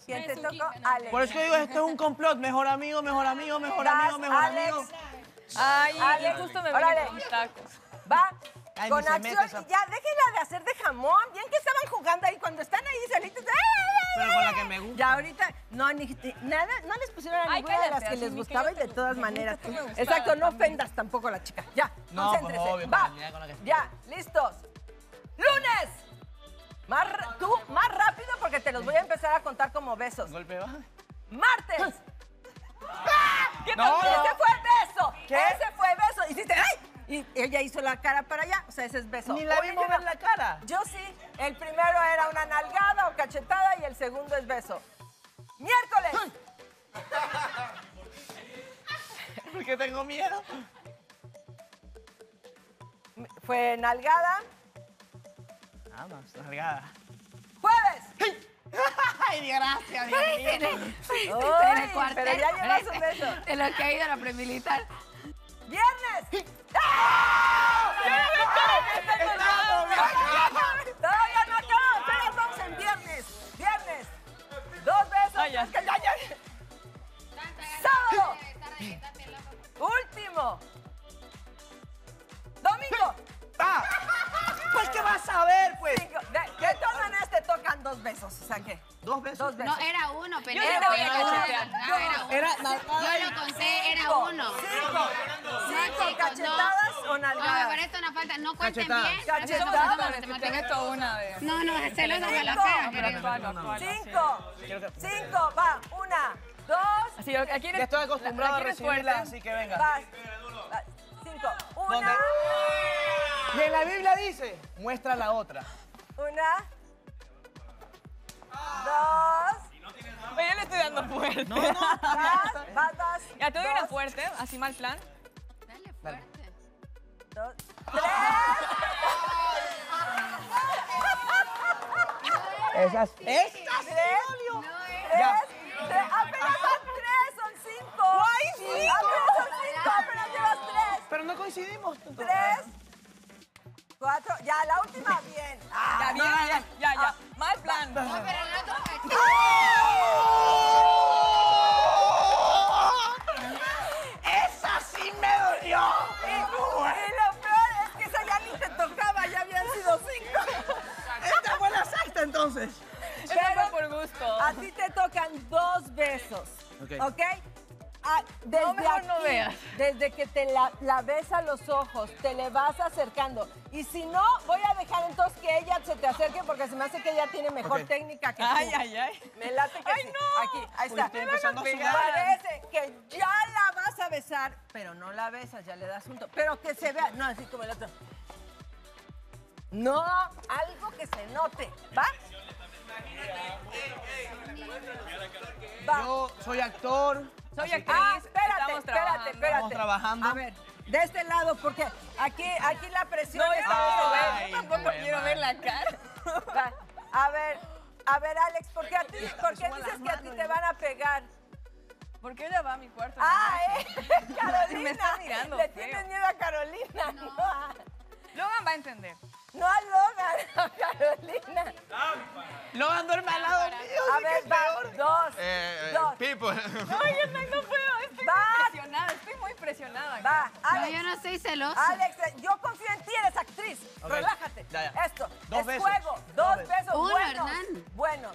¿Quién te tocó? Alex. Por eso digo, esto es un complot. Mejor amigo, mejor amigo, mejor amigo, mejor amigo. Ay, Alex, justo me órale. vienen con tacos. Va, Ay, con ni se mete acción. esa- Ya, déjenla de hacer de jamón. Bien que estaban jugando ahí cuando están ahí solitos. Pero con la que me gusta. Ya ahorita, no, nada, no les pusieron a Ay, ninguna de las cállate, que así les ni que gustaba yo y de te- todas me maneras. gusta, tú me gustabas Exacto, no también. ofendas tampoco a la chica. Ya, No, pues, concéntrese. obvio, Va, ya con la que- ya, listos. ¡Lunes! Tú, más rápido porque te los voy a empezar a contar como besos. Golpe baja. ¡Martes! ¿Qué No, tal? no. ¡Ese fue beso! ¿Qué? ¡Ese fue beso! Hiciste ¡ay! Y ella hizo la cara para allá, o sea, ese es beso. Ni la Oye, vi mover la cara. Yo sí. El primero era una nalgada o cachetada y el segundo es beso. ¡Miércoles! Porque tengo miedo. Fue nalgada. Vamos, largada. ¡Jueves! Ay, gracias, Dios mío. ¡Ay! Pero ya llevas un beso. En lo que ha ido a la premilitar. ¡Viernes! ¡Ah! Todavía no acaba. Apenas vamos en viernes. Viernes. 2 besos. Ay, ya. Es que ya. ¡Sábado! Último. Domingo. ¡Ah! Pues, ¿qué vas a ver, pues? 5. De todas maneras te tocan 2 besos. O sea, ¿qué? 2 besos. 2 besos. No, era uno, pero Yo era no voy a uno. cachetear. No, era uno. Era Yo lo conté, era uno. 5. chicos, ¿Cachetadas o No, me nalgadas? parece una falta. No cuenten Cachetada. bien. Cachetada. Eso Vamos a no hacer se ten esto una vez. No, no, hacerlo no me la Cinco. fea. Pero actualo, actualo, sí. 5. Va. 1, 2. Así, aquí Ya estoy acostumbrado a aquí eres recibirla, fuerte. así que venga. Vas. 5. ¿Dónde? 1. Y en la Biblia dice, muestra la otra. 1. 2. Oye, yo le estoy dando fuerte. Vas. Ya te doy una fuerte, así mal plan. Dale fuerte. 2. 3. Esas. ¡Esas! Ya. Apenas son 3, son 5. ¡Ay, sí! Apenas son 5, apenas llevas 3. Pero no coincidimos. 3. 4. Ya, la última bien. Ya, bien, ya. Mal plan. No, pero no toca. ¡Esa sí me dolió! Y lo peor es que esa ya ni te tocaba, ya habían sido 5. Esta fue la sexta, entonces. Eso fue por gusto. A ti te tocan 2 besos. Ok. ¿Ok? Desde No, mejor no aquí, veas. desde que te la ves a los ojos, te le vas acercando. Y si no, voy a dejar entonces que ella se te acerque porque se me hace que ella tiene mejor Ok. técnica que tú. Ay. Me late que Ay, sí. no. Aquí, ahí Uy, está. estoy empezando a pegar. sudar. Parece que ya la vas a besar, pero no la besas, ya le das junto. Pero que se vea, no, así como el otro. No, algo que se note, ¿va? Va. Yo soy actor. Soy así que- actriz. Espérate. Estamos Estamos trabajando. A ver, de este lado, porque aquí la presión No, está esta no muy se ve. Ay, Yo tampoco güey, quiero ver la cara. Va, a ver, Alex, ¿por qué dices que a ti te van a pegar? ¿Por qué ella va a mi cuarto? Carolina. Me está mirando Le feo. tienes miedo a Carolina, no. Logan va a entender. No a Logan, a Carolina. Logan duerme al lado mío. A sí que ver, es va, peor. 2. Pipo. Ay, no puedo. Estoy Va. impresionada. Estoy muy impresionada. Va, No, Alex. yo no soy celosa. Alex, yo confío en ti, eres actriz. Ok, Relájate. ya. Esto 2 es besos. juego. 2 2 besos. besos Uno, buenos. Hernán. Buenos.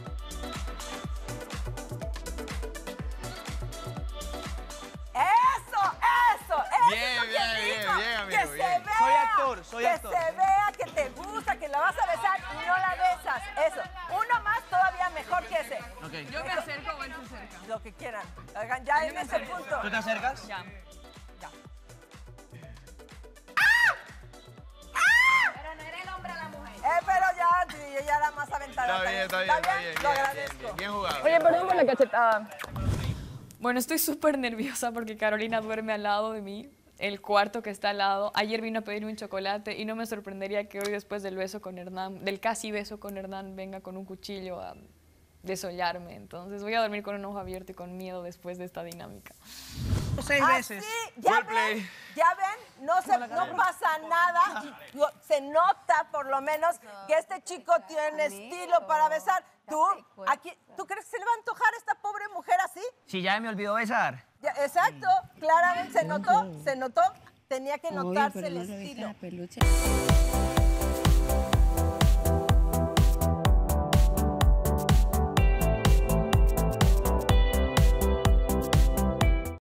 Eso. Bien, Eso que bien, dijo, bien, amigo, que se bien. vea. Soy actor, soy actor. Que se vea, que te gusta, que la vas a besar y no la besas. Eso. Uno más todavía mejor que ese. Ok. Yo me acerco o él se acerca. Lo que quieran. Hagan ya en ese punto. ¿Tú te acercas? Ya. Pero no era el hombre a la mujer. Pero ya, sí, ella era más aventada. Está bien. Lo agradezco. Bien jugado. Oye, perdón por la cachetada. Bueno, estoy súper nerviosa porque Carolina duerme al lado de mí, el cuarto que está al lado. Ayer vino a pedir un chocolate y no me sorprendería que hoy después del beso con Hernán, del casi beso con Hernán, venga con un cuchillo a desollarme. Entonces voy a dormir con un ojo abierto y con miedo después de esta dinámica. 6 veces. Así, ya Well ven, play. ya ven, no pasa nada. Se nota, por lo menos, que este chico tiene estilo para besar. ¿Tú crees que se le va a antojar a esta pobre mujer así? Si ya me olvidó besar. Ya, exacto, claramente se notó. Tenía que notarse el estilo.